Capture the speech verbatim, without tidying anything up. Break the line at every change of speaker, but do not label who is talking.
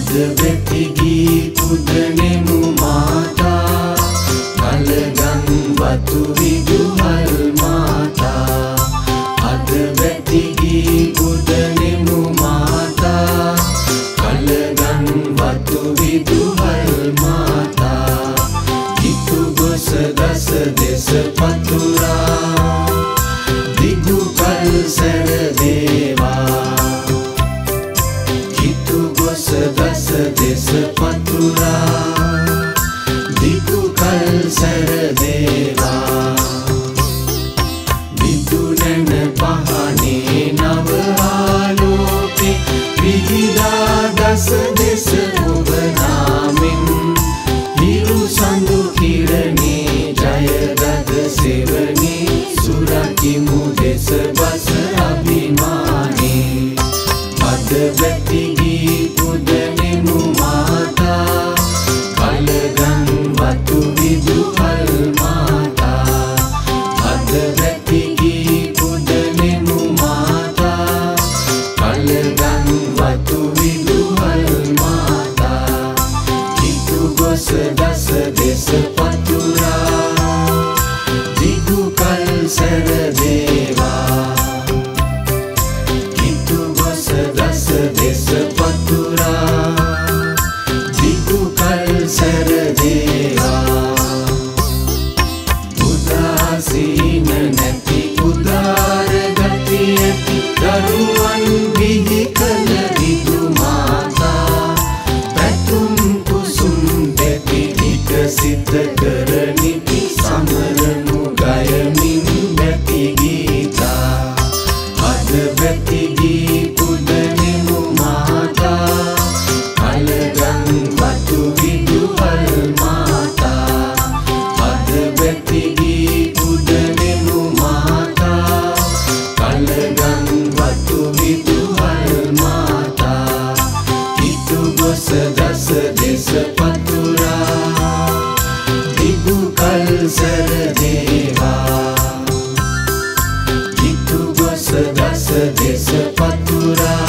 අද වෙතිගී පුදනෙමු මාතා කලගන් වතු විදුහල් මාතා අද වෙතිගී පුදනෙමු මාතා කලගන් වතු විදුහල් මාතා කිතු ගොස දස දෙස පතුරා දිගු කල් සැර දේවා දස දෙස පතුරා දිගු කල් සැර දේවා විදුනන පහනේ නව ආලෝකේ විහිදා දස දෙස ඔබ නාමෙන් හිරු සඳු කිරණේ ජයගද සෙවණේ සුරකිමු දෙස බස අභිමානේ අද වැතිගී පුදනෙමු මාතා කලගන් වතු විදුහල් මාතා අද වැතිගී පුදනෙමු මාතා කලගන් වතු විදුහල් මාතා කිතු ගොස දස දෙස පතුරා දිගු කල් සැර දේවා දස දෙස පතුරා දිගු කල් සැර දේවා උදාසීන නැති උදාර ගති ඇති දරුවන් බිහි කළ විදු මාතා පැතුම් කුසුම් දෙති විකසිත කරනිති සමරමු ගයමින් වැති ගීතා අද වැතිගී පුදනෙමු මාතා කලගන් වතු විදුහල් මාතා අද වැතිගී පුදනෙමු මාතා කලගන් වතු විදුහල් මාතා කිතු ගොස දස දෙස පතුරා දිගු කල් සැර දේවා දස දෙස පතුරා